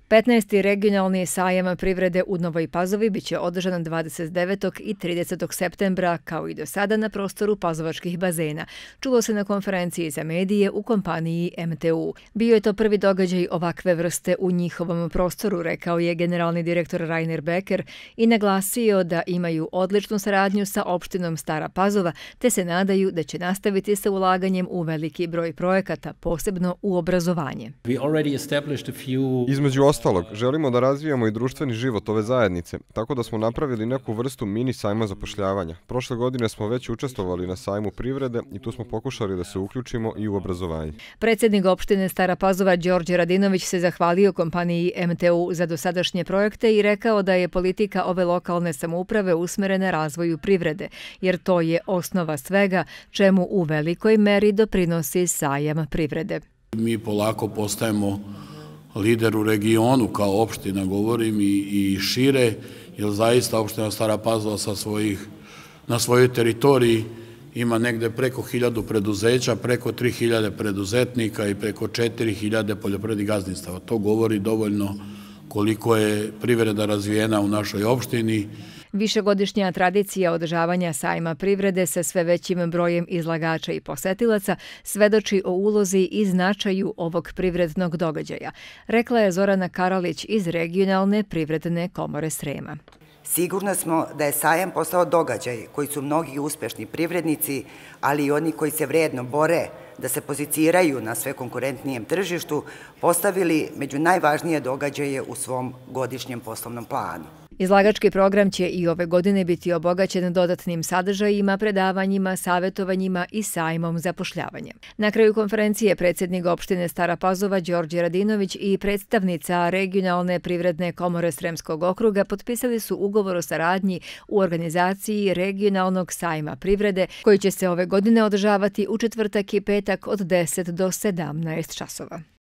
15. regionalni sajam privrede u Novoj Pazovi biće održan 29. i 30. septembra, kao i do sada na prostoru pazovačkih bazena, čulo se na konferenciji za medije u kompaniji MTU. Bio je to prvi događaj ovakve vrste u njihovom prostoru, rekao je generalni direktor Rainer Becker i naglasio da imaju odličnu saradnju sa opštinom Stara Pazova, te se nadaju da će nastaviti sa ulaganjem u veliki broj projekata, posebno u obrazovanje. Između ostalog, želimo da razvijamo i društveni život ove zajednice, tako da smo napravili neku vrstu mini sajma zapošljavanja. Prošle godine smo već učestvovali na sajmu privrede i tu smo pokušali da se uključimo i u obrazovanje. Predsjednik opštine Stara Pazova Đorđe Radinović se zahvalio kompaniji MTU za dosadašnje projekte i rekao da je politika ove lokalne samouprave usmerena razvoju privrede, jer to je osnova svega, čemu u velikoj meri doprinosi sajam privrede. Mi polako postajemo lider u regionu, kao opština govorim, i šire, jer zaista opština Stara Pazova na svojoj teritoriji ima negde preko 1000 preduzeća, preko 3000 preduzetnika i preko 4000 poljoprivrednih gazdinstava. To govori dovoljno koliko je privreda razvijena u našoj opštini. Višegodišnja tradicija održavanja sajma privrede sa sve većim brojem izlagača i posetilaca svedoči o ulozi i značaju ovog privrednog događaja, rekla je Zorana Karalić iz regionalne privredne komore Srema. Sigurno smo da je sajam postao događaj koji su mnogi uspešni privrednici, ali i oni koji se vredno bore da se poziciraju na sve konkurentnijem tržištu, postavili među najvažnije događaje u svom godišnjem poslovnom planu. Izlagački program će i ove godine biti obogaćen dodatnim sadržajima, predavanjima, savjetovanjima i sajmom zapošljavanja. Na kraju konferencije predsjednik opštine Stara Pazova Đorđe Radinović i predstavnica regionalne privredne komore Sremskog okruga potpisali su ugovor o saradnji u organizaciji regionalnog sajma privrede koji će se ove godine održavati u četvrtak i petak od 10 do 17 časova.